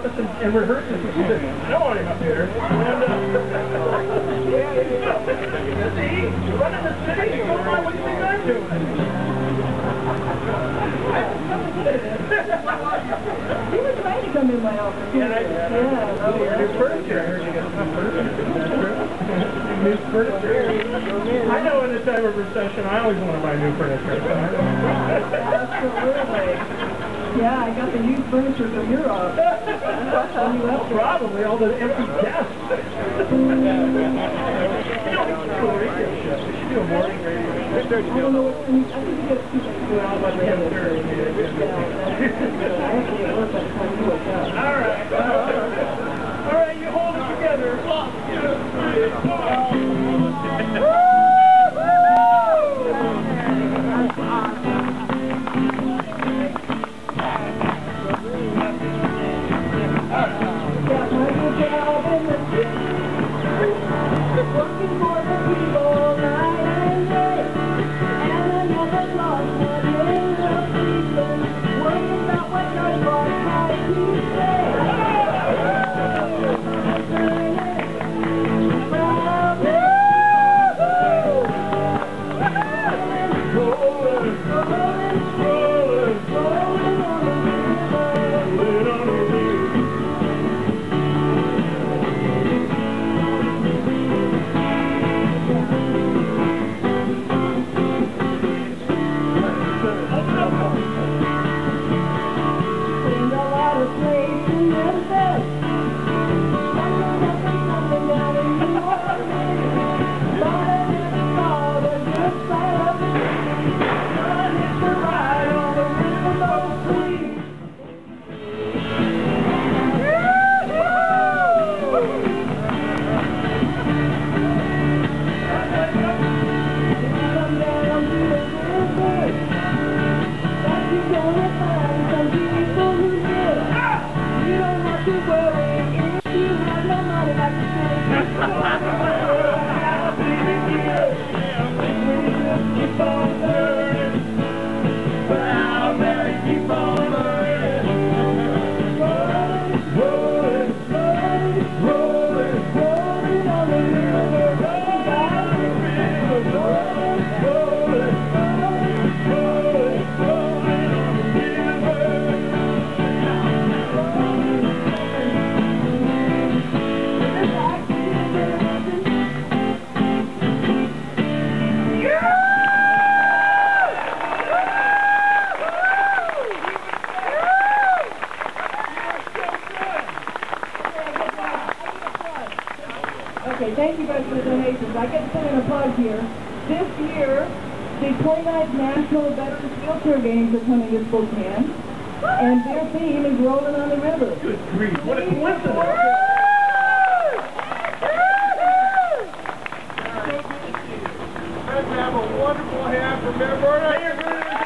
office and rehearsing. He said, I don't want him up here. And, see, running the city, going on, what do you think I'm doing? He was trying to come in my office. Yeah, new furniture. New furniture. I know in this time of recession, I always want to buy new furniture. Absolutely. Yeah, I got the new furniture from your office. Probably all the empty desks. You don't need to do a radio show. You should do a morning radio show. I don't know what, I think you get two things going on by the end of the day. I have to get work by the time you wake up. All right. All right, you hold it together. 1, 2, 3, 4. Working for the people night and day, and I never lost my days of sleeping, worrying about what nobody tried to say. Okay, thank you guys for the donations. I get to put in a plug here. This year, the 29th National Veterans Wheelchair Games are coming to Spokane, and their theme is Rolling on the River. Good grief, what a coincidence! Have a wonderful half. Remember,